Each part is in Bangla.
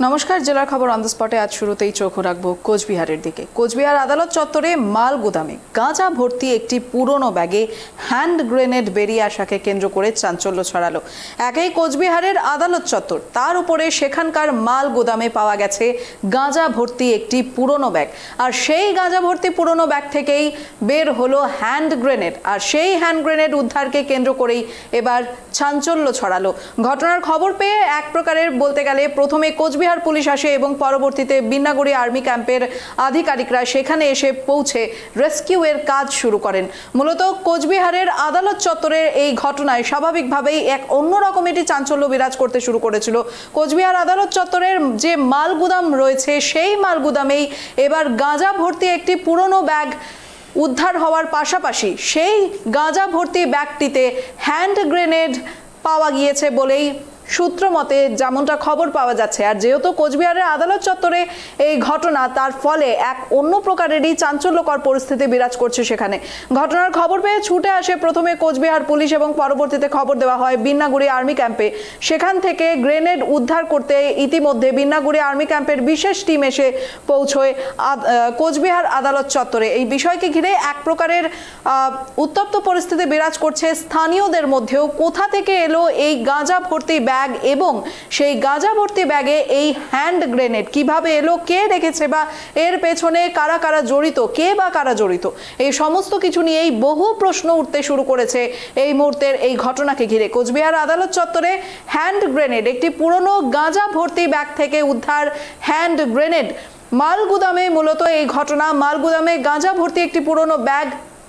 নমস্কার, জেলার খবর অন দ্য স্পটে আজ শুরুতেই চোখ রাখবো কোচবিহারের দিকে। কোচবিহার আদালত চত্বরে মাল গুদামে গাঁজা ভর্তি একটি পুরনো ব্যাগে হ্যান্ড গ্রেনেড বেরিয়ে আসাকে কেন্দ্র করে চাঞ্চল্য ছড়ালো। একই কোচবিহারের আদালত চত্বর, তার উপরে সেখানকার মাল গুদামে পাওয়া গেছে গাঁজা ভর্তি একটি পুরনো ব্যাগ, আর সেই গাঁজা ভর্তি পুরনো ব্যাগ থেকেই বের হলো হ্যান্ড গ্রেনেড, আর সেই হ্যান্ড গ্রেনেড উদ্ধারকে কেন্দ্র করেই এবার চাঞ্চল্য ছড়ালো। ঘটনার খবর পেয়ে এক প্রকারের বলতে গেলে প্রথমে কোচবিহার পুলিশ আসে এবং পরবর্তীতে বিন্নাগুড়ি আর্মি ক্যাম্পের আধিকারিকরা সেখানে এসে পৌঁছে রেস্কিউ এর কাজ শুরু করেন। মূলত কোচবিহারের আদালত চত্বরের এই ঘটনায় স্বাভাবিকভাবেই এক অন্যরকম একটি চাঞ্চল্য বিরাজ করতে শুরু করেছিল। কোচবিহার আদালত চত্বরের যে মাল গুদাম রয়েছে সেই মাল গুদামেই এবার গাঁজা ভর্তি একটি পুরনো ব্যাগ উদ্ধার হওয়ার পাশাপাশি সেই গাঁজা ভর্তি ব্যাগটিতে হ্যান্ড গ্রেনেড পাওয়া গিয়েছে বলেই সূত্র মতে যেমনটা খবর পাওয়া যাচ্ছে। আর যেহেতু কোচবিহারের আদালত চত্বরে এই ঘটনা, তার ফলে এক অন্য প্রকারেরই চাঞ্চল্যকর পরিস্থিতি বিরাজ করছে সেখানে। ঘটনার খবর পেয়ে ছুটে আসে প্রথমে কোচবিহার পুলিশ এবং পরবর্তীতে খবর দেওয়া হয় বিন্নাগুড়ি আর্মি ক্যাম্পে। সেখান থেকে গ্রেনেড উদ্ধার করতে ইতিমধ্যে বিন্নাগুড়ি আর্মি ক্যাম্পের বিশেষ টিম এসে পৌঁছয় কোচবিহার আদালত চত্বরে। এই বিষয়কে ঘিরে এক প্রকারের উত্তপ্ত পরিস্থিতি বিরাজ করছে স্থানীয়দের মধ্যেও। কোথা থেকে এলো এই গাঁজা ভর্তি ব্যাগ এবং সেই গাঁজা ভর্তি ব্যাগে এই হ্যান্ড গ্রেনেড কিভাবে এলো, কে রেখেছে বা এর পেছনে কারা কারা জড়িত, কে বা কারা জড়িত, এই সমস্ত কিছু নিয়েই বহু প্রশ্ন উঠতে শুরু করেছে এই মুহূর্তের এই ঘটনাকে ঘিরে। কোচবিহার আদালত চত্বরে হ্যান্ড গ্রেনেড, একটি পুরনো গাঁজা ভর্তি ব্যাগ থেকে উদ্ধার হ্যান্ড গ্রেনেড। মাল গুদামে মূলত এই ঘটনা, মাল গুদামে গাঁজা ভর্তি একটি পুরনো ব্যাগ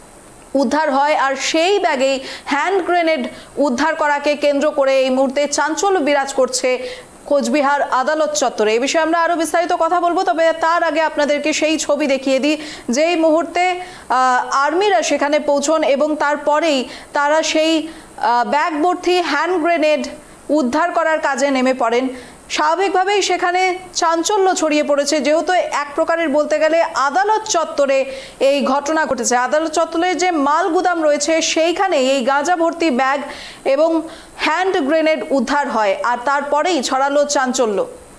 উদ্ধার হয়, আর সেই ব্যাগেই হ্যান্ড গ্রেনেড উদ্ধার করাকে কেন্দ্র করে এই মুহূর্তে চাঞ্চল্য বিরাজ করছে কোচবিহার আদালত চত্বরে। এই বিষয়ে আমরা আরো বিস্তারিত কথা বলবো, তবে তার আগে আপনাদেরকে সেই ছবি দেখিয়ে দিই যেই মুহূর্তে আর্মিরা সেখানে পৌঁছন এবং তারপরেই তারা সেই ব্যাগ ভর্তি হ্যান্ড গ্রেনেড উদ্ধার করার কাজে নেমে পড়েন। স্বাভাবিকভাবেই সেখানে চাঞ্চল্য ছড়িয়ে পড়েছে, যেহেতু এক প্রকারের বলতে গেলে আদালত চত্বরে এই ঘটনা ঘটেছে। আদালত চত্বরে যে মাল গুদাম রয়েছে সেইখানে এই গাঁজা ভর্তি ব্যাগ এবং হ্যান্ড গ্রেনেড উদ্ধার হয়, আর তারপরেই ছড়ালো চাঞ্চল্য।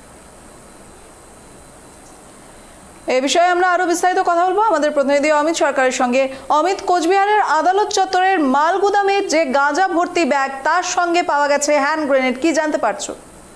এই বিষয়ে আমরা আরো বিস্তারিত কথা বলবো আমাদের প্রতিনিধি অমিত সরকারের সঙ্গে। অমিত, কোচবিহারের আদালত চত্বরের মাল গুদামের যে গাঁজা ভর্তি ব্যাগ, তার সঙ্গে পাওয়া গেছে হ্যান্ড গ্রেনেড, কি জানতে পারছো?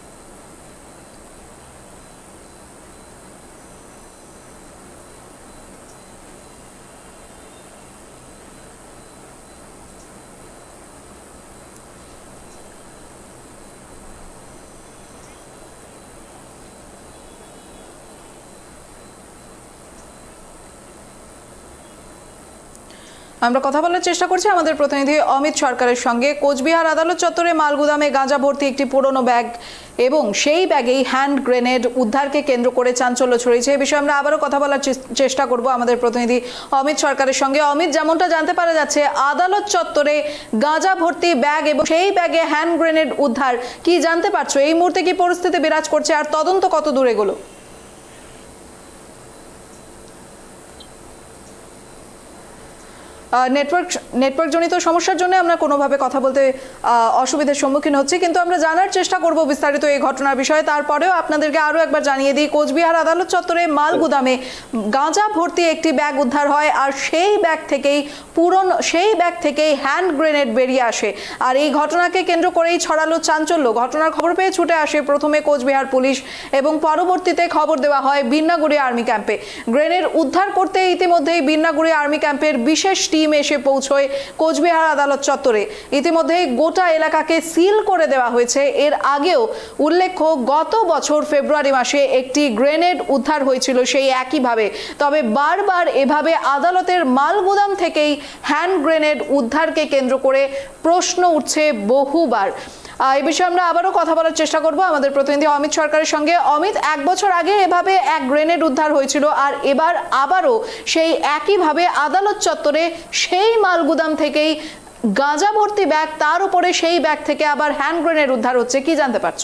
আমরা কথা বলার চেষ্টা করছি আমাদের প্রতিনিধি অমিত সরকারের সঙ্গে। কোচবিহার আদালত চত্বরে মালগুদামে গাঁজা ভর্তি একটি পুরনো ব্যাগ এবং সেই ব্যাগেই হ্যান্ড গ্রেনেড উদ্ধারকে কেন্দ্র করে চাঞ্চল্য ছড়িয়েছে। এই বিষয়ে আমরা আবারও কথা বলার চেষ্টা করব আমাদের প্রতিনিধি অমিত সরকারের সঙ্গে। অমিত, যেমনটা জানতে পারা যাচ্ছে, আদালত চত্বরে গাঁজা ভর্তি ব্যাগ এবং সেই ব্যাগে হ্যান্ড গ্রেনেড উদ্ধার, কি জানতে পারছো? এই মুহূর্তে কি পরিস্থিতি বিরাজ করছে আর তদন্ত কত দূর এগোলো? নেটওয়ার্ক জনিত সমস্যার জন্য আমরা কোনোভাবে কথা বলতে অসুবিধার সম্মুখীন হচ্ছি, কিন্তু আমরা জানার চেষ্টা করব বিস্তারিত এই ঘটনার বিষয়ে। তারপরেও আপনাদেরকে আরও একবার জানিয়ে দিই, কোচবিহার আদালত চত্বরে মাল গুদামে গাঁজা ভর্তি একটি ব্যাগ উদ্ধার হয়, আর সেই ব্যাগ থেকেই হ্যান্ড গ্রেনেড বেরিয়ে আসে। আর এই ঘটনাকে কেন্দ্র করেই ছড়ালো চাঞ্চল্য। ঘটনার খবর পেয়ে ছুটে আসে প্রথমে কোচবিহার পুলিশ এবং পরবর্তীতে খবর দেওয়া হয় বিন্নাগুড়ি আর্মি ক্যাম্পে। গ্রেনেড উদ্ধার করতে ইতিমধ্যেই বিন্নাগুড়ি আর্মি ক্যাম্পের বিশেষ টিম এসে পৌঁছয় কোচবিহার আদালত চত্বরে। ইতিমধ্যেই গোটা এলাকাকে সিল করে দেওয়া হয়েছে। এর আগেও উল্লেখ্য, গত বছর ফেব্রুয়ারি মাসে একটি গ্রেনেড উদ্ধার হয়েছিল সেই একইভাবে। তবে বারবার এভাবে আদালতের মাল গুদাম থেকেই হ্যান্ড গ্রেনেড উদ্ধারকে কেন্দ্র করে প্রশ্ন উঠছে বহুবার। এই বিষয়ে আমরা আবারও কথা বলার চেষ্টা করব আমাদের প্রতিনিধি অমিত সরকারের সঙ্গে। অমিত, এক বছর আগে এভাবে এক গ্রেনেড উদ্ধার হয়েছিল, আর এবার আবারও সেই একইভাবে আদালত চত্বরে সেই মালগুদাম থেকেই গাঁজা ভর্তি ব্যাগ, তার উপরে সেই ব্যাগ থেকে আবার হ্যান্ড গ্রেনেড উদ্ধার হচ্ছে, কি জানতে পারছো?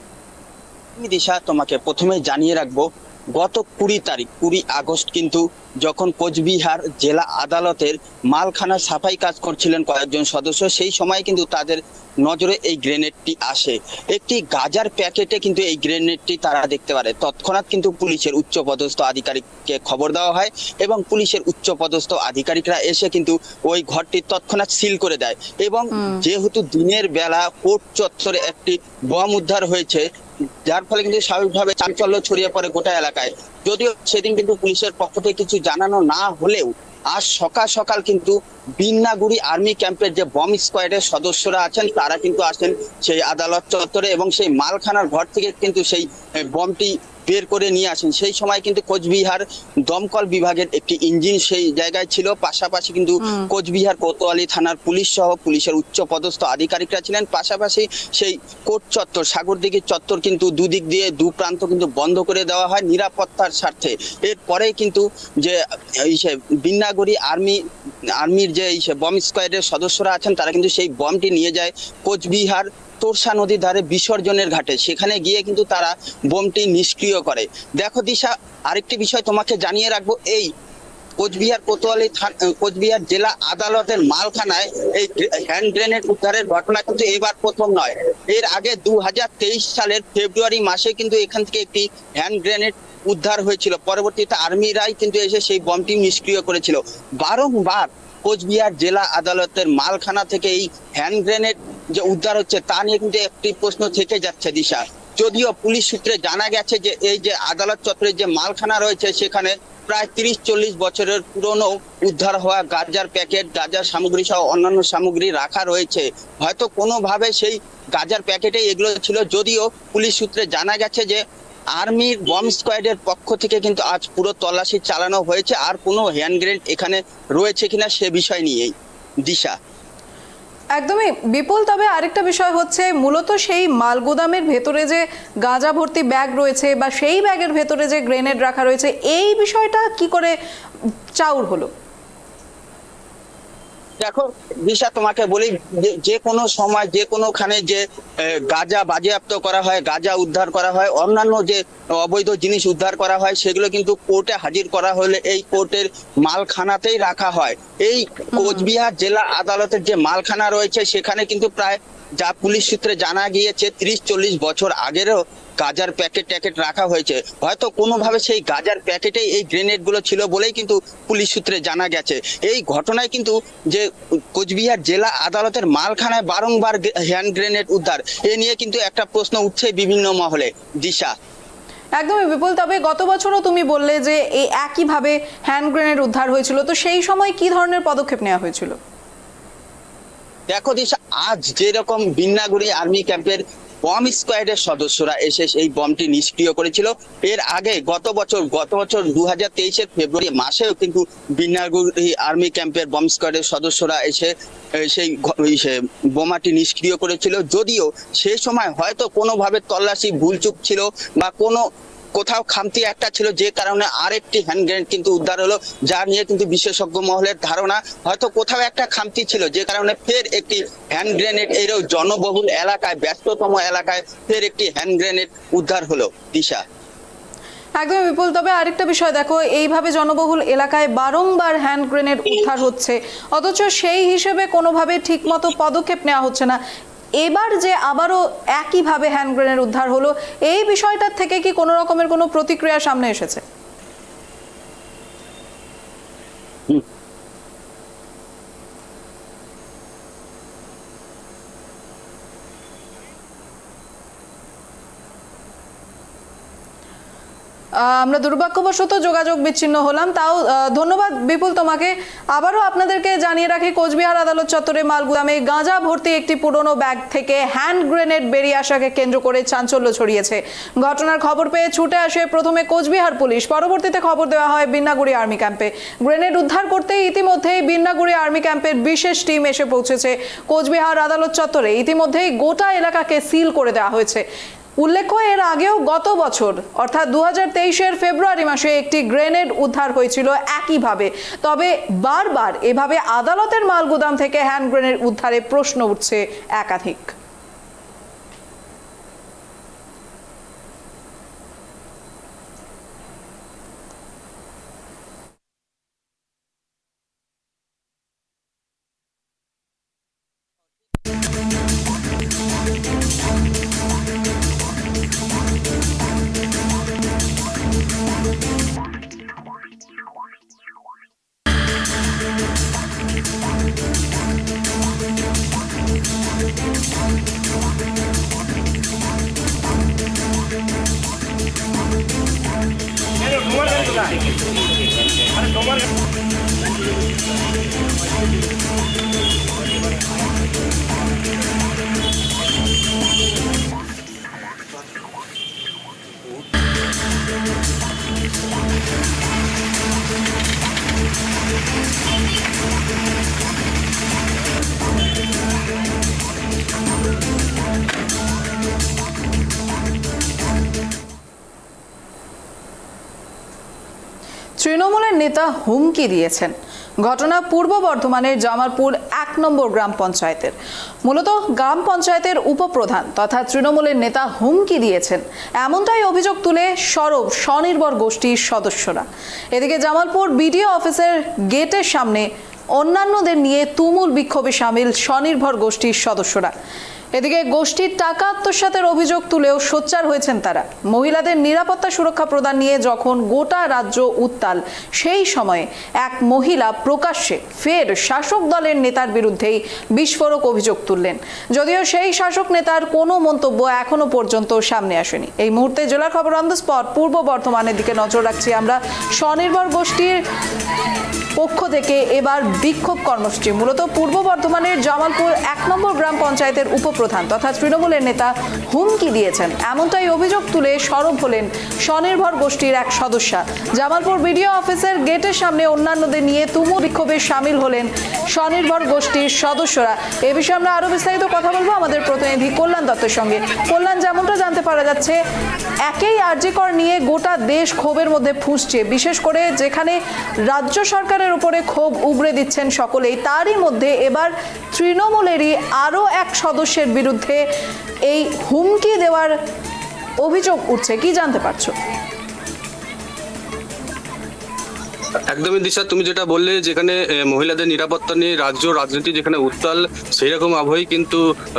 দিশা, তোমাকে প্রথমে জানিয়ে রাখবো, গত 20 আগস্ট কিন্তু যখন কোচবিহার জেলা আদালতের মালখানার সাফাই কাজ করছিলেন কয়েকজন সদস্য, সেই সময় কিন্তু তাদের নজরে এই গ্রেনেডটি আসে। একটি গাজার প্যাকেটে কিন্তু এই গ্রেনেডটি তারা দেখতে পারে। তৎক্ষণাৎ কিন্তু পুলিশের উচ্চপদস্থ আধিকারিককে খবর দেওয়া হয় এবং পুলিশের উচ্চপদস্থ আধিকারিকরা এসে কিন্তু ওই ঘরটি তৎক্ষণাৎ সিল করে দেয়। এবং যেহেতু দিনের বেলা কোর্ট চত্বরে একটি বম উদ্ধার হয়েছে, যার ফলে কিন্তু স্বাভাবিকভাবে চাঞ্চল্য ছড়িয়ে পড়ে গোটা এলাকায়। যদিও সেদিন কিন্তু পুলিশের পক্ষ থেকে কিছু জানানো না হলেও আজ সকাল সকাল কিন্তু বিন্নাগুড়ি আর্মি ক্যাম্পের যে বম স্কোয়াডের সদস্যরা আছেন তারা কিন্তু আসেন সেই আদালত চত্বরে এবং সেই মালখানার ঘর থেকে কিন্তু সেই বমটি বের করে নিয়ে আসেন। সেই সময় কিন্তু কোচবিহার দমকল বিভাগের একটি ইঞ্জিন সেই জায়গায় ছিল, পাশাপাশি কিন্তু কোচবিহার কোতোয়ালি থানার পুলিশ সহ পুলিশের উচ্চ পদস্থ আধিকারিকরা ছিলেন। পাশাপাশি সেই কোর্ট চত্বর, সাগরদিঘি চত্বর কিন্তু দুদিক দিয়ে দু প্রান্ত কিন্তু বন্ধ করে দেওয়া হয় নিরাপত্তার স্বার্থে। এরপরে কিন্তু যে বিন্নাগুড়ি আর্মির যে বম স্কোয়াডের সদস্যরা আছেন তারা কিন্তু সেই বমটি নিয়ে যায় কোচবিহার তোরসা নদীর ধারে বিসর্জনের ঘাটে। সেখানে গিয়ে কিন্তু তারা বোমটি নিষ্ক্রিয় করে। দেখো দিশা, আরেকটি বিষয় তোমাকে জানিয়ে রাখবো, এই কোচবিহার জেলা আদালতের মালখানায় এই হ্যান্ড গ্রেনেড উদ্ধারের ঘটনা কিন্তু এবার প্রথম নয়। এর আগে 2023 সালের ফেব্রুয়ারি মাসে কিন্তু এখান থেকে একটি হ্যান্ড গ্রেনেড উদ্ধার হয়েছিল। পরবর্তীতে আর্মিরাই কিন্তু এসে সেই বমটি নিষ্ক্রিয় করেছিল। বারংবার কোচবিহার জেলা আদালতের মালখানা থেকে এই হ্যান্ড গ্রেনেড যে উদ্ধার হচ্ছে তা নিয়ে কিন্তু একটি প্রশ্ন থেকে যাচ্ছে দিশা। যদিও পুলিশ সূত্রে জানা গেছে যে এই যে আদালত চত্বরের যে মালখানা রয়েছে সেখানে প্রায় 30-40 বছরের পুরনো উদ্ধার হওয়া গাঁজার প্যাকেট, গাঁজার সামগ্রী সহ অন্যান্য সামগ্রী রাখা রয়েছে। হয়তো কোনোভাবে সেই গাঁজার প্যাকেটে এগুলো ছিল। যদিও পুলিশ সূত্রে জানা গেছে যে আর্মির বম স্কোয়াডের পক্ষ থেকে কিন্তু আজ পুরো তল্লাশি চালানো হয়েছে, আর কোনো হ্যান্ড গ্রেনেড এখানে রয়েছে কিনা সে বিষয় নিয়েই দিশা। একদমই বিপুল, তবে আরেকটা বিষয় হচ্ছে মূলত সেই মালগোদামের ভেতরে যে গাঁজা ভর্তি ব্যাগ রয়েছে বা সেই ব্যাগের ভেতরে যে গ্রেনেড রাখা রয়েছে, এই বিষয়টা কি করে চাউর হলো? দেখো দিশা, তোমাকে বলি যে কোনো সময় যে কোনোখানে যে গাঁজা বাজেয়াপ্ত করা হয়, গাঁজা উদ্ধার করা হয়, অন্যান্য যে অবৈধ জিনিস উদ্ধার করা হয় সেগুলো কিন্তু কোর্টে হাজির করা হলে এই কোর্টের মালখানাতেই রাখা হয়। এই কোচবিহার জেলা আদালতের যে মালখানা রয়েছে সেখানে কিন্তু প্রায়, যা পুলিশ সূত্রে জানা গিয়েছে, 30-40 বছর আগেরও গাজার প্যাকেট রাখা হয়েছে। হয়তো কোনোভাবে সেই গাজার প্যাকেটেই এই গ্রেনেড গুলো ছিল বলেই কিন্তু পুলিশ সূত্রে জানা গেছে। এই ঘটনায় কিন্তু যে কোচবিহার জেলা আদালতের মালখানায় বারংবার হ্যান্ড গ্রেনেড উদ্ধার, এ নিয়ে কিন্তু একটা প্রশ্ন উঠছে বিভিন্ন মহলে দিশা। একদমই বিপুল, তবে গত বছরও তুমি বললে যে এই একইভাবে হ্যান্ড গ্রেনেড উদ্ধার হয়েছিল, তো সেই সময় কি ধরনের পদক্ষেপ নেওয়া হয়েছিল? দেখো দিশা, আজ যেরকম বিন্নাগুড়ি আর্মি ক্যাম্পের বম স্কোয়াডের সদস্যরা এসে এই বমটি নিষ্ক্রিয় করেছিল, এর আগে গত বছর 2023-এর ফেব্রুয়ারি মাসেও কিন্তু বিন্নাগুড়ি আর্মি ক্যাম্পের বম স্কোয়াডের সদস্যরা এসে সেই বোমাটি নিষ্ক্রিয় করেছিল। যদিও সে সময় হয়তো কোনোভাবে তল্লাশি ভুলচুক ছিল বা কোথাও খামতি একটা ছিল, যে কারণে আরেকটি হ্যান্ড গ্রেনেড কিন্তু উদ্ধার হলো, যা নিয়ে কিন্তু বিশেষজ্ঞ মহলের ধারণা হয়তো কোথাও একটা খামতি ছিল, যে কারণে ফের একটি হ্যান্ড গ্রেনেড এরও জনবহুল এলাকায়, ব্যস্ততম এলাকায় ফের একটি হ্যান্ড গ্রেনেড উদ্ধার হলো দিশা। একদম বিপুল, তবে আরেকটা বিষয় দেখো, এইভাবে জনবহুল এলাকায় বারংবার হ্যান্ড গ্রেনেড উদ্ধার হচ্ছে, অথচ সেই হিসেবে কোনোভাবে ঠিকমতো পদক্ষেপ নেওয়া হচ্ছে না। এবার যে আবারও একইভাবে হ্যান্ড গ্রেনেড উদ্ধার হলো, এই বিষয়টার থেকে কি কোনো রকমের কোনো প্রতিক্রিয়া সামনে এসেছে? আমরা দুর্ভাগ্যবশত যোগাযোগ বিচ্ছিন্ন হলাম, তাও ধন্যবাদ বিপুল তোমাকে। আবারও আপনাদেরকে জানিয়ে রাখি, কোচবিহার আদালত চত্বরে মালগুদামে গাঁজা ভর্তি একটি পুরনো ব্যাগ থেকে হ্যান্ড গ্রেনেড বেরিয়ে আসাকে কেন্দ্র করে চাঞ্চল্য ছড়িয়েছে। ঘটনার খবর পেয়ে ছুটে আসে প্রথমে কোচবিহার পুলিশ, পরবর্তীতে খবর দেওয়া হয় বিন্নাগুড়ি আর্মি ক্যাম্পে। গ্রেনেড উদ্ধার করতে ইতিমধ্যেই বিন্নাগুড়ি আর্মি ক্যাম্পের বিশেষ টিম এসে পৌঁছেছে কোচবিহার আদালত চত্বরে। ইতিমধ্যেই গোটা এলাকাকে সিল করে দেওয়া হয়েছে। উল্লেখ্য, এর আগেও গত বছর অর্থাৎ 2023-এর ফেব্রুয়ারি মাসে একটি গ্রেনেড উদ্ধার হয়েছিল একইভাবে। তবে বারবার এভাবে আদালতের মালগুদাম থেকে হ্যান্ড গ্রেনেড উদ্ধারে প্রশ্ন উঠছে একাধিক। তৃণমূলের নেতা হুমকি দিয়েছেন। ঘটনা পূর্ব বর্ধমানের জামালপুর 1 নম্বর গ্রাম পঞ্চায়েতের। মূলত গ্রাম পঞ্চায়েতের উপপ্রধান তথা তৃণমূলের নেতা হুমকি দিয়েছেন, এমনটাই অভিযোগ তুলে সরব স্বনির্ভর গোষ্ঠীর সদস্যরা। এদিকে জামালপুর বিডিও অফিসের গেটের সামনে অন্যান্যদের নিয়ে তুমুল বিক্ষোভে সামিল স্বনির্ভর গোষ্ঠীর সদস্যরা। এদিকে গোষ্ঠীর টাকা আত্মসাতের অভিযোগ তুলেও সোচ্চার হয়েছেন তারা। মহিলাদের নিরাপত্তা সুরক্ষা প্রদান নিয়ে যখন গোটা রাজ্য উত্তাল, সেই সময়ে এক মহিলা প্রকাশ্যে ফের শাসক দলের নেতার বিরুদ্ধেই বিস্ফোরক অভিযোগ তুললেন। যদিও সেই শাসক নেতার কোনো মন্তব্য এখনো পর্যন্ত সামনে আসেনি। এই মুহূর্তে জেলার খবর অন দ্য স্পট পূর্ব বর্ধমানের দিকে নজর রাখছি আমরা। স্বনির্ভর গোষ্ঠীর পক্ষ থেকে এবার বিক্ষোভ কর্মসূচি। মূলত পূর্ব বর্ধমানের জামালপুর 1 নম্বর গ্রাম পঞ্চায়েতের উপপ্রধান তথা তৃণমূলের নেতা হুমকি দিয়েছেন, এমনটাই অভিযোগ তুলে সরব হলেন স্বনির্ভর গোষ্ঠীর এক সদস্যা। জামালপুর বিডিও অফিসের গেটের সামনে অন্যান্যদের নিয়ে তুমুল বিক্ষোভে সামিল হলেন স্বনির্ভর গোষ্ঠীর সদস্যরা। এ বিষয়ে আমরা আরো বিস্তারিত কথা বলবো আমাদের প্রতিনিধি কল্যাণ দত্তের সঙ্গে। কল্যাণ, যেমনটা জানতে পারা যাচ্ছে, একেই আরজি কর নিয়ে গোটা দেশ ক্ষোভের মধ্যে ফুঁসছে, বিশেষ করে যেখানে রাজ্য সরকারের উপরে ক্ষোভ উগরে দিচ্ছেন সকলেই। তারই মধ্যে এবার তৃণমূলেরই আরো এক সদস্যের বিরুদ্ধে এই হুমকি দেওয়ার অভিযোগ উঠছে, কি জানতে পারছো? একদমই দিশা, তুমি যেটা বললে, যেখানে মহিলাদের নিরাপত্তা নিয়ে রাজ্য রাজনীতি যেখানে উত্তাল, সেই রকম আবহেই কিন্তু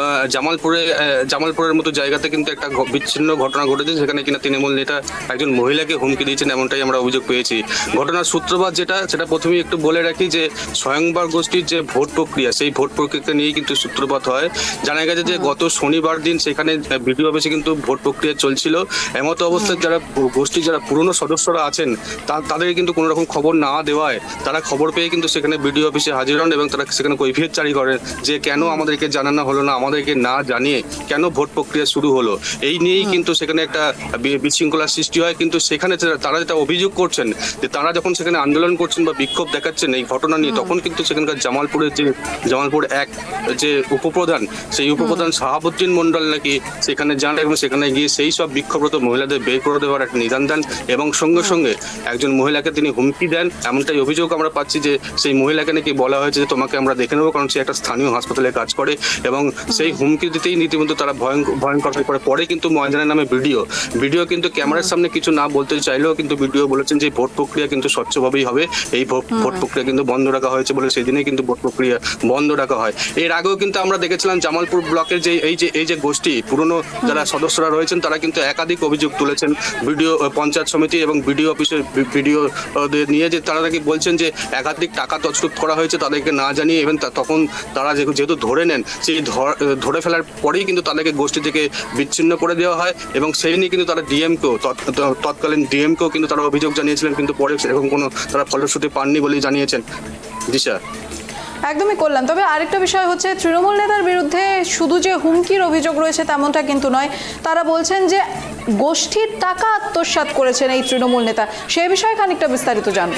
জামালপুরের মতো জায়গাতে কিন্তু একটা বিচ্ছিন্ন ঘটনা ঘটেছে, যেখানে কিনা তৃণমূল নেতা একজন মহিলাকে হুমকি দিয়েছেন, এমনটাই আমরা অভিযোগ পেয়েছি। ঘটনার সূত্রপাত সেটা প্রথমেই একটু বলে রাখি যে স্বয়ংবর গোষ্ঠীর যে ভোট প্রক্রিয়া, সেই ভোট প্রক্রিয়া নিয়েই কিন্তু সূত্রপাত হয়। জানা গেছে যে গত শনিবার দিন সেখানে বিডিও অফিসে কিন্তু ভোট প্রক্রিয়া চলছিল। এমতো অবস্থায় যারা পুরনো সদস্যরা আছেন তাদেরকে কিন্তু কোনো রকম খবর না দেওয়ায় তারা খবর পেয়ে কিন্তু সেখানে বিডিও অফিসে হাজির হন এবং তারা সেখানে কৈফিয়ত জারি করেন যে কেন আমাদেরকে জানানো হলো না, আমাদেরকে না জানিয়ে কেন ভোট প্রক্রিয়া শুরু হলো। এই নিয়েই কিন্তু সেখানে একটা বিশৃঙ্খলার সৃষ্টি হয়। কিন্তু সেখানে তারা যেটা অভিযোগ করছেন যে তারা যখন সেখানে আন্দোলন করছেন বা বিক্ষোভ দেখাচ্ছেন এই ঘটনা নিয়ে, তখন কিন্তু সেখানকার জামালপুর 1 যে উপপ্রধান, সেই উপপ্রধান শাহাবুদ্দিন মন্ডল নাকি সেখানে যান এবং সেখানে গিয়ে সেই সব বিক্ষোভরত মহিলাদের বের করে দেওয়ার একটা নিদান দেন এবং সঙ্গে সঙ্গে একজন মহিলাকে তিনি হুমকি দেন। এমনটাই অভিযোগ আমরা পাচ্ছি যে সেই মহিলাকে নাকি বলা হয়েছে যে তোমাকে আমরা দেখে নেবো, কারণ সে একটা স্থানীয় হাসপাতালে কাজ করে। এবং সেই হুমকি দিতেই রীতিমতো তারা ভয়ঙ্কর হয়ে পড়ে। পরে কিন্তু ময়দানের নামে ভিডিও কিন্তু ক্যামেরার সামনে কিছু না বলতে চাইলেও কিন্তু ভিডিও বলেছেন যে ভোট প্রক্রিয়া কিন্তু স্বচ্ছভাবেই হবে, এই ভোট প্রক্রিয়া কিন্তু বন্ধ রাখা হয়েছে বলে সেই দিনে কিন্তু ভোট প্রক্রিয়া বন্ধ রাখা হয়। এর আগেও কিন্তু আমরা দেখেছিলাম জামালপুর ব্লকের যে এই যে গোষ্ঠী পুরনো যারা সদস্যরা রয়েছেন, তারা কিন্তু একাধিক অভিযোগ তুলেছেন ভিডিও পঞ্চায়েত সমিতি এবং ভিডিও অফিসের ভিডিওদের নিয়ে, যে তারা নাকি বলছেন যে একাধিক টাকা তছরূপ করা হয়েছে তাদেরকে না জানিয়ে। এবং তখন তারা যেহেতু ধরে নেন, সেই ধরে ফেলার পরেই কিন্তু তাদেরকে গোষ্ঠী থেকে বিচ্ছিন্ন করে দেওয়া হয় এবং সেই নিয়ে কিন্তু তারা তৎকালীন ডিএমকেও কিন্তু তারা অভিযোগ জানিয়েছিলেন, কিন্তু পরে সেরকম কোনো তারা ফলশ্রুতি পাননি বলেই জানিয়েছেন। দিশা, একদমই করলাম। তবে আরেকটা বিষয় হচ্ছে, তৃণমূল নেতার বিরুদ্ধে শুধু যে হুমকির অভিযোগ রয়েছে তেমনটা কিন্তু নয়। তারা বলছেন যে গোষ্ঠীর টাকা আত্মসাৎ করেছেন এই তৃণমূল নেতা। সে বিষয়ে খানিকটা বিস্তারিত জানবো।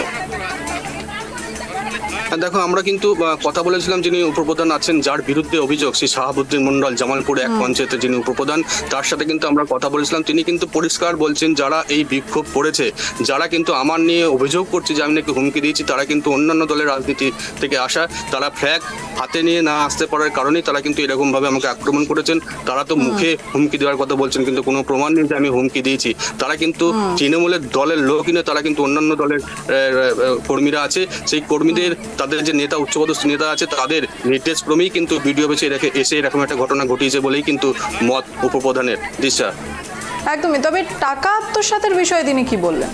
দেখো, আমরা কিন্তু কথা বলেছিলাম যিনি উপপ্রধান আছেন, যার বিরুদ্ধে অভিযোগ, সেই শাহাবুদ্দিন মন্ডল, জামালপুর 1 পঞ্চায়েতের যিনি উপপ্রধান, তার সাথে কিন্তু আমরা কথা বলেছিলাম। তিনি কিন্তু পরিষ্কার বলছেন যারা এই বিক্ষোভ করেছে, যারা কিন্তু আমার নিয়ে অভিযোগ করছে যে আমি নাকি হুমকি দিয়েছি, তারা কিন্তু অন্যান্য দলের রাজনীতি থেকে আসা। তারা ফ্ল্যাগ হাতে নিয়ে না আসতে পারার কারণেই তারা কিন্তু এরকম ভাবে আমাকে আক্রমণ করেছেন। তারা তো মুখে হুমকি দেওয়ার কথা বলছেন, কিন্তু কোনো প্রমাণ নেই যে আমি হুমকি দিয়েছি। তারা কিন্তু তৃণমূলের দলের লোক কিনে, তারা কিন্তু অন্যান্য দলের কর্মীরা আছে, সেই কর্মীদের তাদের যে নেতা উচ্চপদস্থ নেতা আছে তাদের নির্দেশ ক্রমেই কিন্তু ভিডিও বেছে এসে এরকম একটা ঘটনা ঘটিয়েছে বলেই কিন্তু মত উপপ্রধানের। দিশা, একদমই। তবে টাকা আত্মসাতের বিষয়ে তিনি কি বললেন?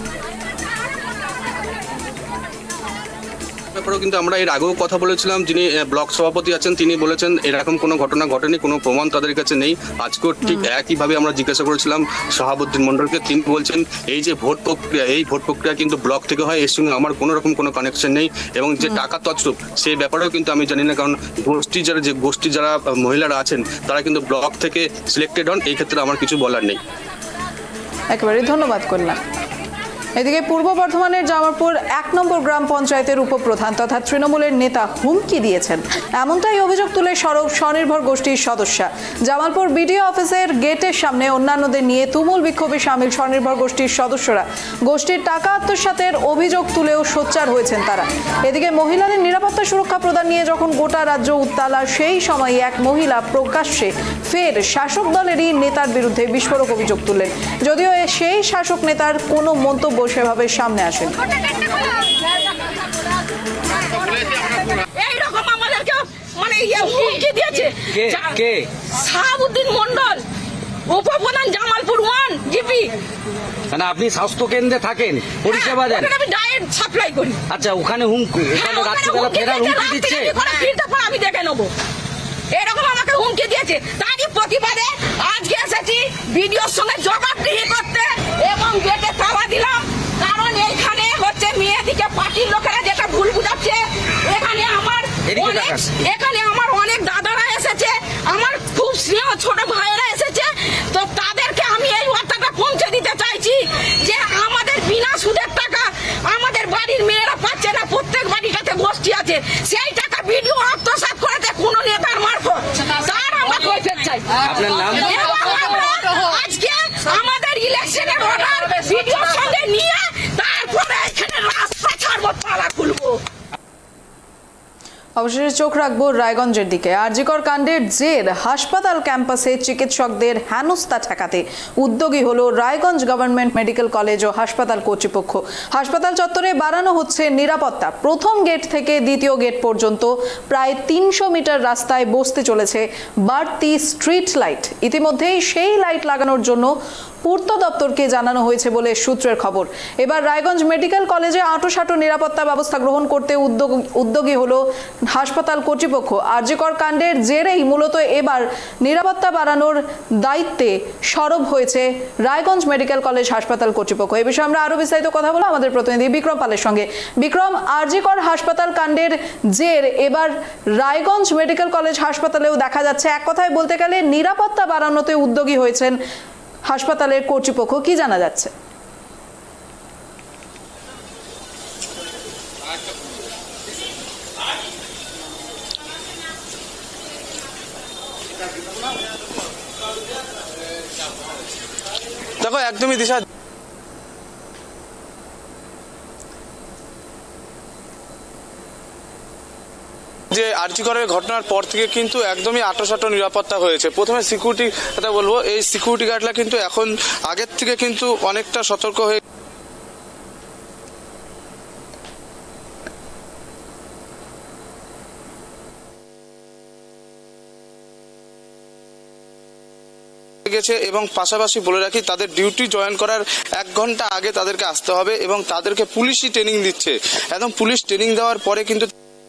ব্যাপারেও কিন্তু আমরা এর আগেও কথা বলেছিলাম, যিনি ব্লক সভাপতি আছেন তিনি বলেছেন এরকম কোনো ঘটনা ঘটেনি, কোনো প্রমাণ তাদের কাছে নেই। আজকেও ঠিক একইভাবে আমরা জিজ্ঞাসা করেছিলাম শাহাবুদ্দিন মন্ডলকে, তিনি বলছেন এই যে ভোট প্রক্রিয়া, এই ভোট প্রক্রিয়া কিন্তু ব্লক থেকে হয়, এর সঙ্গে আমার কোনো রকম কোনো কানেকশন নেই। এবং যে টাকা তছরূপ, সেই ব্যাপারেও কিন্তু আমি জানি না, কারণ গোষ্ঠী যারা মহিলারা আছেন তারা কিন্তু ব্লক থেকে সিলেক্টেড হন, এই ক্ষেত্রে আমার কিছু বলার নেই। একেবারে ধন্যবাদ করলাম। এদিকে পূর্ব বর্ধমানের জামালপুর 1 নম্বর গ্রাম পঞ্চায়েতের উপপ্রধান তথা তৃণমূলের নেতা হুমকি দিয়েছেন, এমনটাই অভিযোগ তুলে স্বনির্ভর গোষ্ঠীর সদস্যা। জামালপুর বিডিও অফিসের গেটের সামনে অন্যান্যদের নিয়ে তুমুল বিক্ষোভে সামিল স্বনির্ভর গোষ্ঠীর সদস্যরা গোষ্ঠীর টাকা আত্মসাতের অভিযোগ তুলেও সোচ্চার হয়েছেন তারা। এদিকে মহিলাদের নিরাপত্তা সুরক্ষা প্রদান নিয়ে যখন গোটা রাজ্য উত্তালা, সেই সময় এক মহিলা প্রকাশ্যে ফের শাসক দলেরই নেতার বিরুদ্ধে বিস্ফোরক অভিযোগ তুললেন। যদিও সেই শাসক নেতার কোনো মন্তব্য সেভাবে সামনে আসেনি। এইরকম আমাদেরকে মানে হুমকি দিয়েছে কে? সাহাবুদ্দিন মন্ডল, উপপ্রধান জামালপুর 1 জিপি। মানে আপনি স্বাস্থ্য কেন্দ্রে থাকেন, পরিষেবা দেন? আমি ডায়েট সাপ্লাই করি। আচ্ছা, ওখানে হুমকি, ওখানে রাত্রিবেলা ফেরার হুমকি দিচ্ছে? আমি দেখে নেবো, এরকম আমাকে হুমকি দিয়েছে। তারই প্রতিবাদে আজকে এসেছি ভিডিওর সঙ্গে জবাবদিহি করতে এবং গেটে তালা দিলাম। কারণ এইখানে হচ্ছে মেয়েদিকে পার্টির লোকেরা যেটা ভুল বুঝাচ্ছে। এখানে আমার অনেক দাদারা এসেছে, আমার খুব স্নেহ ছোট ভাইয়েরা এসেছে। তো তাদেরকে আমি এই বার্তাটা পৌঁছে দিতে চাইছি যে আমাদের বিনা সুদের টাকা আমাদের বাড়ির মেয়েরা পাচ্ছে না। প্রত্যেক বাড়ির কাছে গোষ্ঠী আছে, সেই টাকা ভিডিও আত্মসাৎ করেছে কোন নেতার মারফত। তার আমরা কৈফিয়ত চাই। আপনার নাম? আজকে আমাদের ইলেকশনের অর্ডার ভিডিওর সঙ্গে নিয়ে তারপরে এখানে রাস্তা ছাড়বো, তালা খুলবো। অবশেষে চোখ রাখবো রায়গঞ্জের দিকে। আরজিকর কাণ্ডের জের হাসপাতাল ক্যাম্পাসে চিকিৎসকদের হেনস্থা ঠেকাতে উদ্যোগী হলো রায়গঞ্জ গভর্নমেন্ট মেডিকেল কলেজ ও হাসপাতাল কর্তৃপক্ষ। হাসপাতাল চত্বরে বাড়ানো হচ্ছে নিরাপত্তা। প্রথম গেট থেকে দ্বিতীয় গেট পর্যন্ত প্রায় 300 মিটার রাস্তায় বসতে চলেছে বাড়তি স্ট্রিট লাইট। ইতিমধ্যেই সেই লাইট লাগানোর জন্য পূর্ত দপ্তরকে জানানো হয়েছে বলে সূত্রের খবর। এবার রায়গঞ্জ মেডিকেল কলেজে আঁটোসাঁটো নিরাপত্তা ব্যবস্থা গ্রহণ করতে উদ্যোগী হলো হাসপাতাল কর্তৃপক্ষ। আরজিকর কাণ্ডের জেরেই মূলত এবার নিরাপত্তা বাড়ানোর দায়িত্বে সরব হয়েছে রায়গঞ্জ মেডিকেল কলেজ হাসপাতাল কর্তৃপক্ষ। এই বিষয়ে আমরা আরো বিস্তারিত কথা বলবো আমাদের প্রতিনিধি বিক্রম পালের সঙ্গে। বিক্রম, আরজিকর হাসপাতাল কাণ্ডের জের এবার রায়গঞ্জ মেডিকেল কলেজ হাসপাতালেও দেখা যাচ্ছে। এক কথায় বলতে গেলে নিরাপত্তা বাড়ানোতে উদ্যোগী হয়েছেন হাসপাতালের কর্তৃপক্ষ। কি জানা যাচ্ছে? দেখো, একদমই দিশা, যে আরজিকরের ঘটনার পর থেকে কিন্তু একদমই আঁটোসাঁটো নিরাপত্তা হয়েছে। প্রথমে সিকিউরিটি কথা বলবো, এই সিকিউরিটি গার্ডরা কিন্তু এখন আগের থেকে কিন্তু অনেকটা সতর্ক হয়ে গেছে। এবং পাশাপাশি বলে রাখি, তাদের ডিউটি জয়েন করার 1 ঘন্টা আগে তাদেরকে আসতে হবে এবং তাদেরকে পুলিশই ট্রেনিং দিচ্ছে। একদম পুলিশ ট্রেনিং দেওয়ার পরে কিন্তু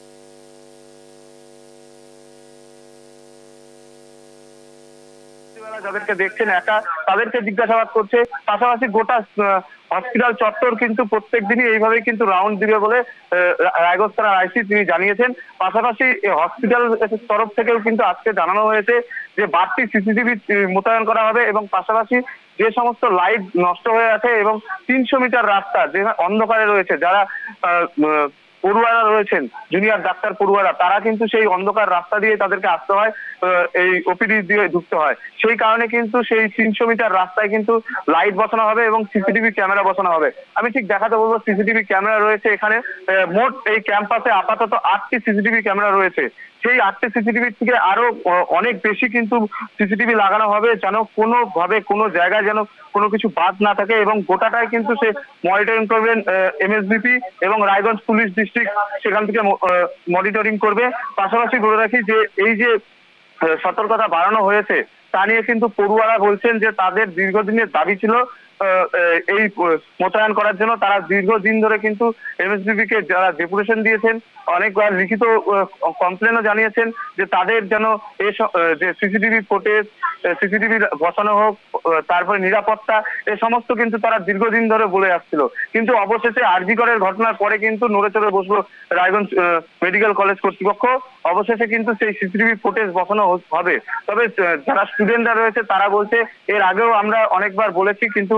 যাদেরকে দেখছেন একা, তাদেরকে জিজ্ঞাসাবাদ করছে। পাশাপাশি গোটা হসপিটাল চত্বর কিন্তু প্রত্যেক দিনই এইভাবে কিন্তু রাউন্ড দিবে বলে রায়গঞ্জ থানার আইসি তিনি জানিয়েছেন। পাশাপাশি হসপিটাল তরফ থেকেও কিন্তু আজকে জানানো হয়েছে যে বাড়তি সিসিটিভি মোতায়েন করা হবে এবং পাশাপাশি যে সমস্ত লাইট নষ্ট হয়ে আছে এবং 300 মিটার রাস্তা যে অন্ধকারে রয়েছে, যারা পড়ুয়ারা রয়েছেন, জুনিয়র ডাক্তার পড়ুয়ারা, তারা কিন্তু সেই অন্ধকার রাস্তা দিয়ে তাদেরকে আসতে হয়, এই ওপিডি দিয়ে ঢুকতে হয়। সেই কারণে কিন্তু সেই 300 মিটার রাস্তায় কিন্তু লাইট বসানো হবে এবং সিসিটিভি ক্যামেরা বসানো হবে। আমি ঠিক দেখাতে বলবো, সিসিটিভি ক্যামেরা রয়েছে এখানে। মোট এই ক্যাম্পাসে আপাতত 8টি সিসিটিভি ক্যামেরা রয়েছে। সেই 8টি সিসিটিভি থেকে আরো অনেক বেশি কিন্তু সিসিটিভি লাগানো হবে, যেন কোনোভাবে কোনো জায়গায় যেন কোনো কিছু বাদ না থাকে এবং গোটাটাই কিন্তু সে মনিটরিং করবেন এমএসবিপি এবং রায়গঞ্জ পুলিশ ডিস্ট্রিক্ট, সেখান থেকে মনিটরিং করবে। পাশাপাশি বলে রাখি যে এই যে সতর্কতা বাড়ানো হয়েছে তা নিয়ে কিন্তু পড়ুয়ারা বলছেন যে তাদের দীর্ঘদিনের দাবি ছিল এই মোতায়েন করার জন্য। তারা দীর্ঘদিন ধরে কিন্তু এমএসবিপি কে যারা ডেপুটেশন দিয়েছেন, অনেকবার লিখিত কমপ্লেনও জানিয়েছেন যে তাদের যেন যে সিসিটিভি ফুটেজ, সিসিটিভি বসানো হোক, তারপরে নিরাপত্তা, এ সমস্ত কিন্তু তারা দীর্ঘদিন ধরে বলে আসছিল। কিন্তু অবশেষে আরজিকরের ঘটনার পরে কিন্তু নড়ে চড়ে বসলো রায়গঞ্জ মেডিকেল কলেজ কর্তৃপক্ষ। অবশেষে কিন্তু সেই সিসিটিভি ফুটেজ বসানো হবে। তবে যারা স্টুডেন্টরা রয়েছে তারা বলছে, এর আগেও আমরা অনেকবার বলেছি কিন্তু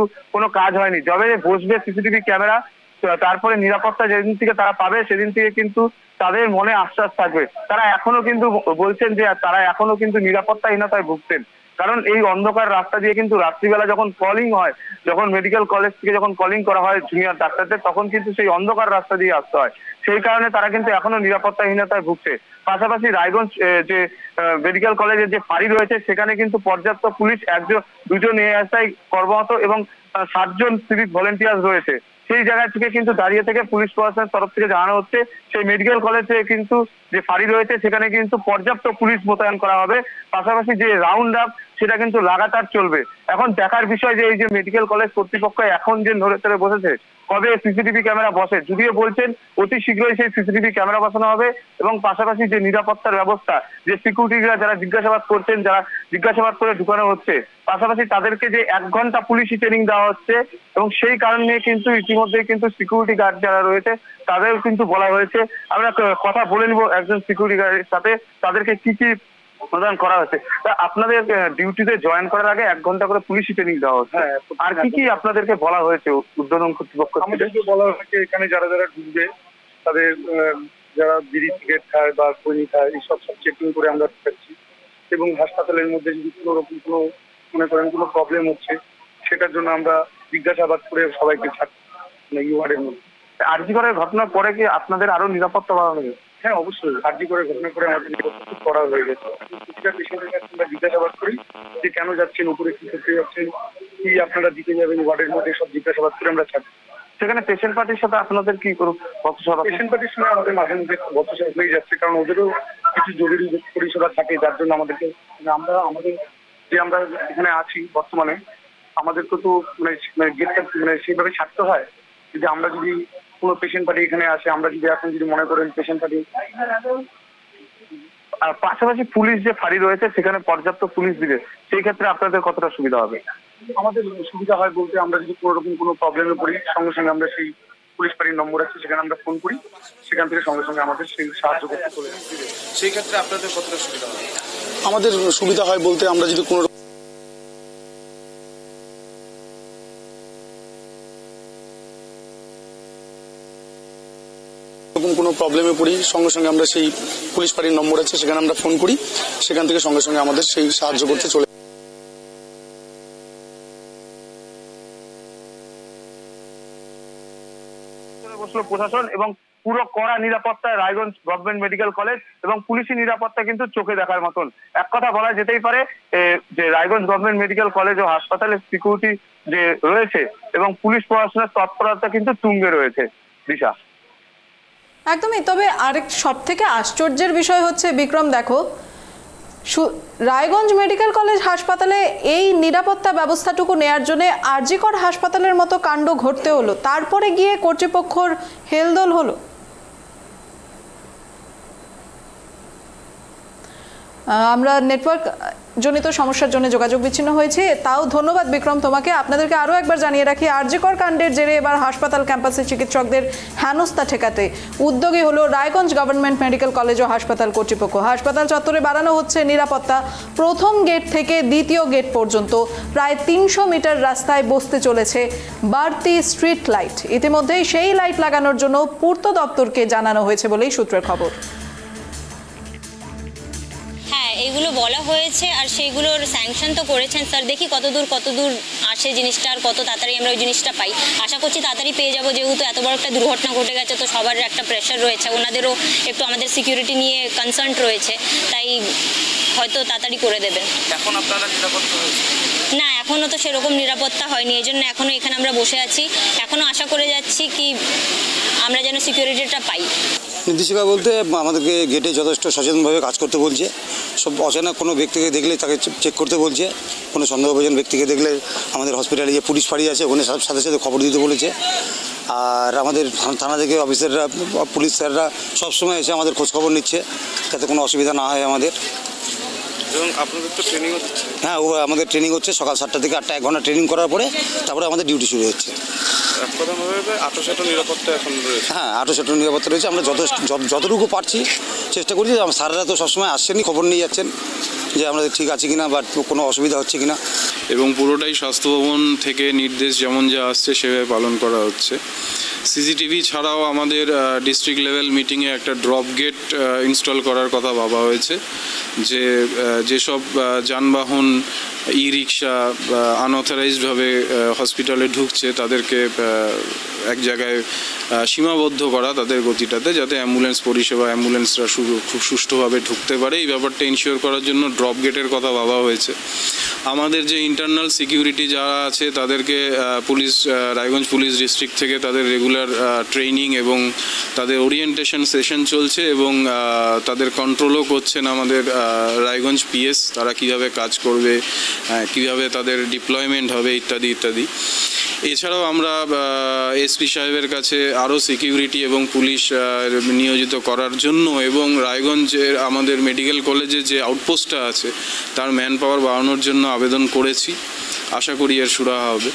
কোনো কাজ হয়নি। যবে বসবে সিসিটিভি ক্যামেরা, তারপরে নিরাপত্তা যেদিন থেকে তারা পাবে সেদিন থেকে কিন্তু তাদের মনে আশ্বাস থাকবে। তারা এখনো কিন্তু বলছেন যে তারা এখনো কিন্তু নিরাপত্তাহীনতায় ভুগতেন, কারণ এই অন্ধকার রাস্তা দিয়ে কিন্তু রাত্রিবেলা যখন কলিং হয়, যখন মেডিকেল কলেজ থেকে যখন কলিং করা হয় জুনিয়র ডাক্তারদের, তখন কিন্তু সেই অন্ধকার রাস্তা দিয়ে আসতে হয়। সেই কারণে তারা কিন্তু এখনো নিরাপত্তাহীনতায় ভুগছে। পাশাপাশি রায়গঞ্জ যে মেডিকেল কলেজের যে ফাঁড়ি রয়েছে সেখানে কিন্তু পর্যাপ্ত পুলিশ, দুজন এএসআই কর্মরত এবং 7 জন সিভিক ভলেন্টিয়ার রয়েছে। সেই জায়গা থেকে কিন্তু দাঁড়িয়ে থেকে পুলিশ প্রশাসনের তরফ থেকে জানানো হচ্ছে সেই মেডিকেল কলেজে কিন্তু যে ফাঁড়ি রয়েছে সেখানে কিন্তু পর্যাপ্ত পুলিশ মোতায়েন করা হবে। পাশাপাশি যে রাউন্ড আপ সেটা কিন্তু লাগাতার চলবে। এখন দেখার বিষয় যে এই যে মেডিকেল কলেজ কর্তৃপক্ষ এখন যে নড়ে চড়ে বসেছে, কবে সিসিটিভি ক্যামেরা বসে, যদিও বলছেন অতি শীঘ্রই সেই সিসিটিভি ক্যামেরা বসানো হবে এবং পাশাপাশি যে নিরাপত্তার ব্যবস্থা, যে সিকিউরিটিরা যারা জিজ্ঞাসাবাদ করছেন, যারা জিজ্ঞাসাবাদ করে ঢুকানো হচ্ছে, পাশাপাশি তাদেরকে যে 1 ঘন্টা পুলিশি ট্রেনিং দেওয়া হচ্ছে এবং সেই কারণে কিন্তু ইতিমধ্যে কিন্তু সিকিউরিটি গার্ড যারা রয়েছে তাদের কিন্তু বলা হয়েছে। আমরা কথা বলে নিব একজন সিকিউরিটি গার্ডের সাথে, তাদেরকে কি কি প্রদান করা হয়েছে। আপনাদের ডিউটিতে জয়েন করার আগে 1 ঘন্টা করে পুলিশি ট্রেনিং দেওয়া হচ্ছে, আর কি কি আপনাদেরকে বলা হয়েছে উদ্বোধন কর্তৃপক্ষ? আমাদেরকে বলা হয়েছে এখানে যারা যারা ঢুকবে তাদের যারা বিড়ি সিগারেট খায় বা খৈনি খায় এইসব সব চেকিং করে আমরা ঢুকাচ্ছি, এবং হাসপাতালের মধ্যে যদি কোনো রকম কোনো মনে করেন কোনো প্রবলেম হচ্ছে সেটার জন্য আমরা জিজ্ঞাসাবাদ করে সবাইকে ছাড়ছি ওয়ার্ডের মধ্যে। আরজি করার ঘটনার পরে কি আপনাদের আরো নিরাপত্তা বাড়ানো হয়েছে? হ্যাঁ, অবশ্যই আরজি করে ঘটনা করে আমাদের নিরাপত্তা করা হয়ে গেছে। প্রতিটা পেশেন্টের কাছে আমরা জিজ্ঞাসাবাদ করি যে কেন যাচ্ছেন, উপরে কি করতে যাচ্ছেন, কি আপনারা দিতে যাবেন, ওয়ার্ডের মধ্যে সব জিজ্ঞাসাবাদ করে আমরা ছাড়ছি। সেখানে পেশেন্ট পার্টির সাথে আপনাদের কি বচসা? পেশেন্ট পার্টির সঙ্গে আমাদের মাঝে মধ্যে বচসা হয়ে যাচ্ছে, কারণ ওদেরও কিছু জরুরি পরিষেবা থাকে, যার জন্য আমাদেরকে আমাদের যে আমরা এখানে আছি বর্তমানে আমাদেরকে তো মানে গেটটা মানে সেইভাবে ছাড়তে হয়। যদি আমরা যদি কোনো পেশেন্ট পার্টি এখানে আসে, আমরা যদি এখন যদি মনে করেন পেশেন্ট পার্টি, আর পাশাপাশি পুলিশ যে ফাঁড়ি রয়েছে সেখানে পর্যাপ্ত পুলিশ দিবে, সেই ক্ষেত্রে আপনাদের কতটা সুবিধা হবে? আমাদের সুবিধা হয় বলতে আমরা যদি কোনো রকম কোনো প্রবলেমে পড়ি সঙ্গে সঙ্গে আমরা সেই পুলিশ ফাঁড়ির নম্বর আছে সেখানে আমরা ফোন করি, সেখান থেকে সঙ্গে সঙ্গে আমাদের সেই সাহায্য করতে চলে যায়। সেই ক্ষেত্রে আপনাদের কতটা সুবিধা হয়? আমাদের সুবিধা হয় বলতে আমরা যদি কোনো কোনো প্রবলেমে পড়ি সঙ্গে সঙ্গে আমরা সেই পুলিশ ফাঁড়ির নম্বর আছে সেখানে আমরা ফোন করি, সেখান থেকে সঙ্গে সঙ্গে আমাদের সেই সাহায্য করতে চলে। প্রশাসন এবং পুরো কড়া নিরাপত্তায় রায়গঞ্জ গভর্নমেন্ট মেডিকেল কলেজ এবং পুলিশি নিরাপত্তা কিন্তু চোখে দেখার মতন। এক কথা বলা যেতেই পারে যে রায়গঞ্জ গভর্নমেন্ট মেডিকেল কলেজ ও হাসপাতালের সিকিউরিটি যে রয়েছে এবং পুলিশ প্রশাসনের তৎপরতা কিন্তু তুঙ্গে রয়েছে। দিশা, একদমই। তবে আরেক সব থেকে আশ্চর্যের বিষয় হচ্ছে বিক্রম, দেখো রায়গঞ্জ মেডিকেল কলেজ হাসপাতালে এই নিরাপত্তা ব্যবস্থাটুকু নেয়ার জন্য আরজি কর হাসপাতালের মতো কাণ্ড ঘটতে হলো, তারপরে গিয়ে কর্তৃপক্ষর হেলদোল হলো। আমরা নেটওয়ার্ক জনিত সমস্যার জন্য যোগাযোগ বিচ্ছিন্ন হয়েছে, তাও ধন্যবাদ বিক্রম তোমাকে। আপনাদেরকে আরও একবার জানিয়ে রাখি, আরজি কর কাণ্ডের জেরে এবার হাসপাতাল ক্যাম্পাসে চিকিৎসকদের হেনস্থা ঠেকাতে উদ্যোগী হলো রায়গঞ্জ গভর্নমেন্ট মেডিকেল কলেজ ও হাসপাতাল কর্তৃপক্ষ। হাসপাতাল চত্বরে বাড়ানো হচ্ছে নিরাপত্তা। প্রথম গেট থেকে দ্বিতীয় গেট পর্যন্ত প্রায় 300 মিটার রাস্তায় বসতে চলেছে বাড়তি স্ট্রিট লাইট। ইতিমধ্যেই সেই লাইট লাগানোর জন্য পূর্ত দপ্তরকে জানানো হয়েছে বলেই সূত্রের খবর। হ্যাঁ, এগুলো বলা হয়েছে আর সেইগুলোর স্যাংশন তো করেছেন স্যার। দেখি কত দূর আসে জিনিসটা আর কত তাড়াতাড়ি আমরা ওই জিনিসটা পাই। আশা করছি তাড়াতাড়ি পেয়ে যাবো, যেহেতু এত বড় একটা দুর্ঘটনা ঘটে গেছে তো সবার একটা প্রেশার রয়েছে, ওনাদেরও একটু আমাদের সিকিউরিটি নিয়ে কনসার্ন রয়েছে, তাই হয়তো তাড়াতাড়ি করে দেবেন। এখন আপনারা নিরাপত্তা হয়েছে? না, এখনও তো সেরকম নিরাপত্তা হয়নি, এই জন্য এখনও এখানে আমরা বসে আছি। এখনও আশা করে যাচ্ছি কি আমরা যেন সিকিউরিটিটা পাই। নির্দেশিকা বলতে আমাদেরকে গেটে যথেষ্ট সচেতনভাবে কাজ করতে বলছে। সব অচেনা কোনো ব্যক্তিকে দেখলে তাকে চেক করতে বলছে। কোনো সন্দেহভাজন ব্যক্তিকে দেখলে আমাদের হসপিটালে যে পুলিশ ফাঁড়ি আছে ওখানে সাথে সাথে খবর দিতে বলেছে। আর আমাদের থানা থেকে অফিসাররা, পুলিশ স্যাররা সবসময় এসে আমাদের খোঁজখবর নিচ্ছে যাতে কোনো অসুবিধা না হয় আমাদের। এবং আপনাদের তো ট্রেনিংও দিচ্ছে? হ্যাঁ, ও আমাদের ট্রেনিং হচ্ছে সকাল 7টা থেকে 8টা, 1 ঘন্টা ট্রেনিং করার পরে তারপরে আমাদের ডিউটি শুরু হচ্ছে। নিরাপত্তা এখন রয়েছে? হ্যাঁ, 8 নিরাপত্তা রয়েছে। আমরা যতটুকু পারছি চেষ্টা করছি। স্যাররা তো সবসময় আসছেনই, খবর নিয়ে যাচ্ছেন। যে আমাদের ঠিক আছে কিনা বা কোনো অসুবিধা হচ্ছে কিনা। এবং পুরোটাই স্বাস্থ্য ভবন থেকে নির্দেশ যেমন যা আসছে সেভাবে পালন করা হচ্ছে। সিসিটিভি ছাড়াও আমাদের ডিস্ট্রিক্ট লেভেল মিটিংয়ে একটা ড্রপ গেট ইনস্টল করার কথা ভাবা হয়েছে, যে যেসব যানবাহন ই রিক্সা আনঅথরাইজডভাবে হসপিটালে ঢুকছে তাদেরকে এক জায়গায় সীমাবদ্ধ করা তাদের গতিটাতে, যাতে অ্যাম্বুলেন্স পরিষেবা অ্যাম্বুলেন্সরা খুব সুষ্ঠুভাবে ঢুকতে পারে। এই ব্যাপারটা ইনশিওর করার জন্য ড্রপ গেটের কথা ভাবা হয়েছে। আমাদের যে ইন্টারনাল সিকিউরিটি যারা আছে তাদেরকে পুলিশ রায়গঞ্জ পুলিশ ডিস্ট্রিক্ট থেকে তাদের রেগুলার ট্রেনিং এবং তাদের ওরিয়েন্টেশন সেশন চলছে, এবং তাদের কন্ট্রোলও করছেন আমাদের রায়গঞ্জ পিএস, তারা কিভাবে কাজ করবে, কিভাবে তাদের ডিপ্লয়মেন্ট হবে ইত্যাদি ইত্যাদি। এছাড়াও আমরা এসপি সাহেবের কাছে আরও সিকিউরিটি এবং পুলিশ নিয়োজিত করার জন্য এবং রায়গঞ্জের আমাদের মেডিকেল কলেজে যে আউটপোস্টটা আছে তার ম্যান পাওয়ার বাড়ানোর জন্য আবেদন করেছি। আশা করি এর সুরাহা হবে।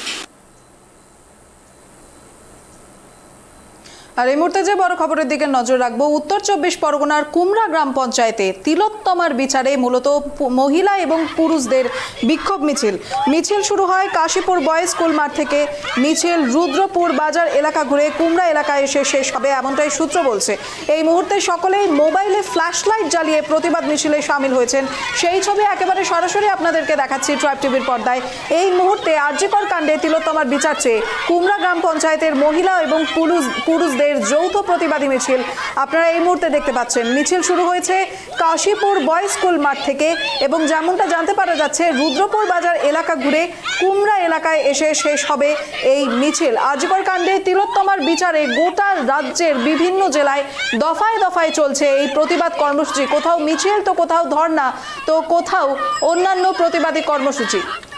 আর এই মুহূর্তে যে বড় খবরের দিকে নজর রাখবো, উত্তর 24 পরগনার কুমড়া গ্রাম পঞ্চায়েতে তিলোত্তমার বিচারে মূলত মহিলা এবং পুরুষদের বিক্ষোভ মিছিল শুরু হয় কাশীপুর বয়েজ স্কুল মাঠ থেকে। মিছিল রুদ্রপুর বাজার এলাকা ঘুরে কুমড়া এলাকায় এসে শেষ হবে, এমনটাই সূত্র বলছে। এই মুহূর্তে সকলেই মোবাইলে ফ্ল্যাশ লাইট জ্বালিয়ে প্রতিবাদ মিছিলে সামিল হয়েছেন। সেই ছবি একেবারে সরাসরি আপনাদেরকে দেখাচ্ছি ট্রাইব টিভির পর্দায়। এই মুহূর্তে আরজিকর কাণ্ডে তিলোত্তমার বিচার চেয়ে কুমড়া গ্রাম পঞ্চায়েতের মহিলা এবং পুরুষদের যৌথ প্রতিবাদী মিছিল আপনারা এই মুহূর্তে দেখতে পাচ্ছেন। মিছিল শুরু হয়েছে কাশীপুর বয়েজ স্কুল মাঠ থেকে এবং যেমনটা জানতে পারা যাচ্ছে রুদ্রপুর বাজার এলাকা ঘুরে কুমড়া এলাকায় এসে শেষ হবে এই মিছিল। আরজিকর কাণ্ডে তিলোত্তমার বিচারে গোটা রাজ্যের বিভিন্ন জেলায় দফায় দফায় চলছে এই প্রতিবাদ কর্মসূচি। কোথাও মিছিল তো কোথাও ধর্ণা তো কোথাও অন্যান্য প্রতিবাদী কর্মসূচি।